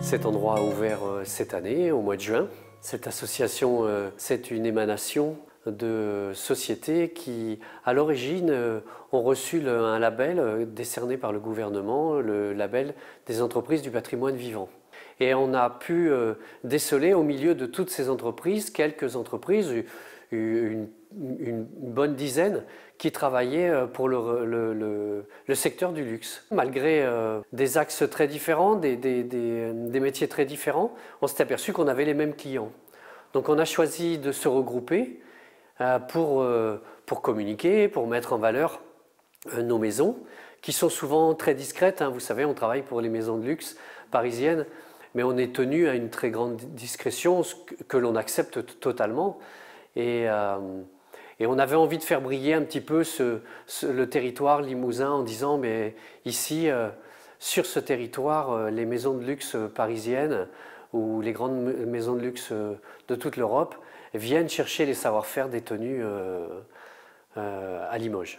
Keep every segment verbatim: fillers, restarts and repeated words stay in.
Cet endroit a ouvert cette année, au mois de juin. Cette association, c'est une émanation de sociétés qui, à l'origine, ont reçu un label décerné par le gouvernement, le label des entreprises du patrimoine vivant. Et on a pu déceler au milieu de toutes ces entreprises, quelques entreprises, une, une bonne dizaine, qui travaillaient pour le, le, le, le secteur du luxe. Malgré euh, des axes très différents, des, des, des, des métiers très différents, on s'est aperçu qu'on avait les mêmes clients. Donc on a choisi de se regrouper euh, pour, euh, pour communiquer, pour mettre en valeur euh, nos maisons, qui sont souvent très discrètes. Hein. Vous savez, on travaille pour les maisons de luxe parisiennes, mais on est tenu à une très grande discrétion, ce que, que l'on accepte totalement. Et, euh, et on avait envie de faire briller un petit peu ce, ce, le territoire limousin en disant, mais ici, euh, sur ce territoire, euh, les maisons de luxe parisiennes ou les grandes maisons de luxe de toute l'Europe viennent chercher les savoir-faire détenus euh, euh, à Limoges.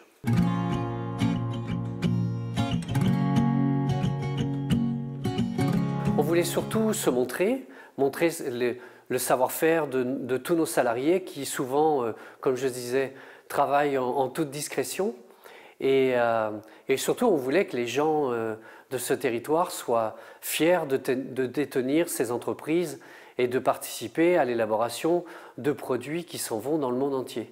On voulait surtout se montrer, montrer les, le savoir-faire de, de tous nos salariés qui souvent, euh, comme je disais, travaillent en, en toute discrétion. Et, euh, et surtout, on voulait que les gens euh, de ce territoire soient fiers de, de détenir ces entreprises et de participer à l'élaboration de produits qui s'en vont dans le monde entier.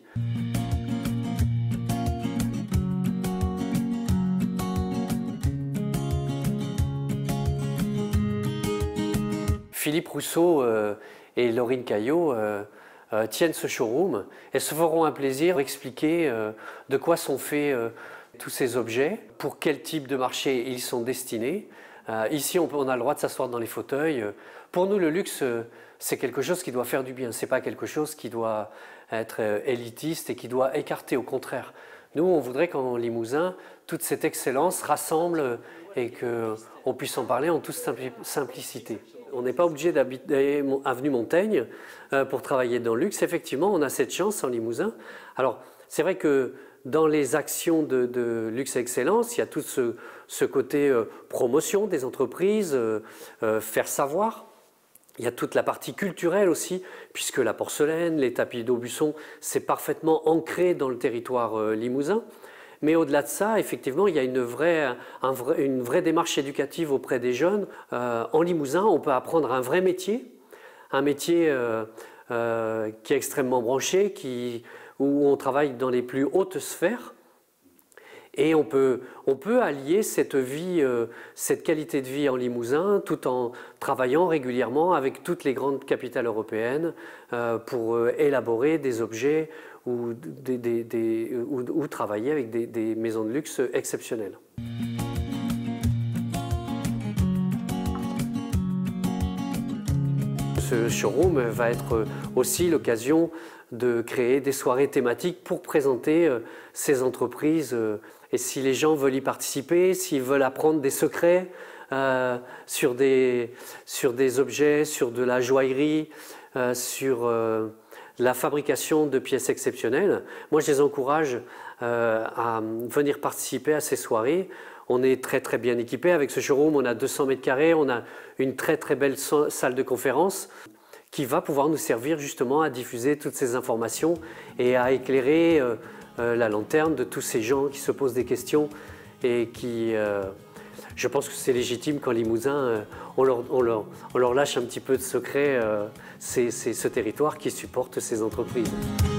Philippe Rousseau euh, et Laurine Caillot euh, euh, tiennent ce showroom et se feront un plaisir d'expliquer euh, de quoi sont faits euh, tous ces objets, pour quel type de marché ils sont destinés. Euh, ici, on, peut, on a le droit de s'asseoir dans les fauteuils. Pour nous, le luxe, euh, c'est quelque chose qui doit faire du bien. Ce n'est pas quelque chose qui doit être euh, élitiste et qui doit écarter, au contraire. Nous, on voudrait qu'en Limousin, toute cette excellence rassemble et qu'on puisse en parler en toute simplicité. On n'est pas obligé d'habiter avenue Montaigne euh, pour travailler dans le luxe. Effectivement, on a cette chance en Limousin. Alors, c'est vrai que dans les actions de, de luxe excellence, il y a tout ce, ce côté euh, promotion des entreprises, euh, euh, faire savoir. Il y a toute la partie culturelle aussi, puisque la porcelaine, les tapis d'Aubusson, c'est parfaitement ancré dans le territoire euh, limousin. Mais au-delà de ça, effectivement, il y a une vraie, un vrai, une vraie démarche éducative auprès des jeunes. Euh, en Limousin, on peut apprendre un vrai métier, un métier euh, euh, qui est extrêmement branché, qui, où on travaille dans les plus hautes sphères. Et on peut, on peut allier cette vie, euh, cette qualité de vie en Limousin tout en travaillant régulièrement avec toutes les grandes capitales européennes euh, pour euh, élaborer des objets ou, des, des, des, ou, ou travailler avec des, des maisons de luxe exceptionnelles. Ce showroom va être aussi l'occasion de créer des soirées thématiques pour présenter euh, ces entreprises. Euh, et si les gens veulent y participer, s'ils veulent apprendre des secrets euh, sur, des, sur des objets, sur de la joaillerie, euh, sur euh, la fabrication de pièces exceptionnelles, moi je les encourage euh, à venir participer à ces soirées. On est très très bien équipé avec ce showroom, on a deux cents mètres carrés, on a une très très belle salle de conférence qui va pouvoir nous servir justement à diffuser toutes ces informations et à éclairer euh, euh, la lanterne de tous ces gens qui se posent des questions et qui, euh, je pense que c'est légitime qu'en Limousin, euh, on, leur, on, leur, on leur lâche un petit peu de secret, euh, c'est ce territoire qui supporte ces entreprises.